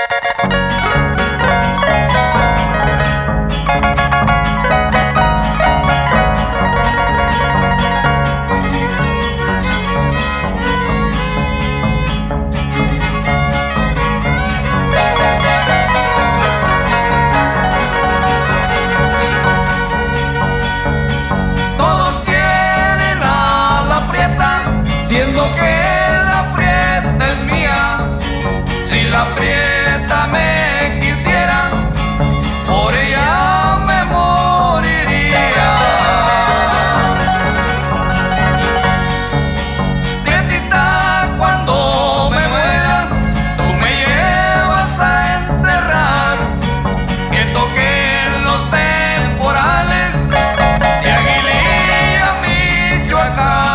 Siendo que la prieta es mía, si la prieta me quisiera, por ella me moriría. Prietita, cuando me muera, tú me llevas a enterrar, que toquen los temporales de Aguililla, Michoacán.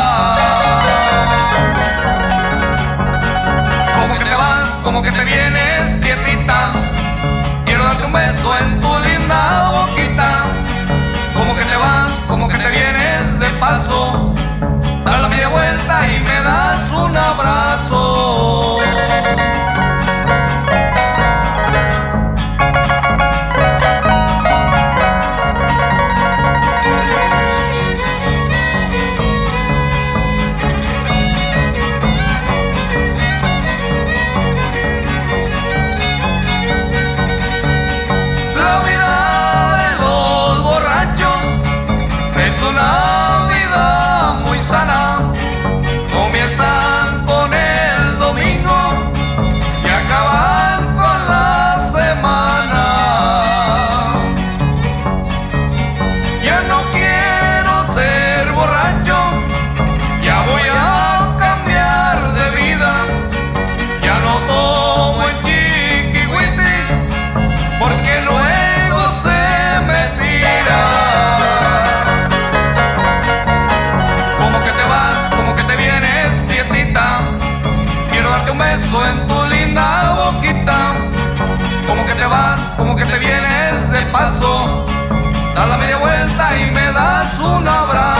Como que te vienes, prietita, quiero darte un beso en tu linda boquita. Como que te vas, como que te vienes de paso, das la media vuelta y me das un abrazo. Una vida muy sana, comienzan con el domingo y acaban con la semana. Ya no quiero ser borracho, ya voy a cambiar de vida. Ya no tomo en Chiquihuite, porque luego se me tira. Un beso en tu linda boquita. Como que te vas, como que te vienes de paso, das la media vuelta y me das un abrazo.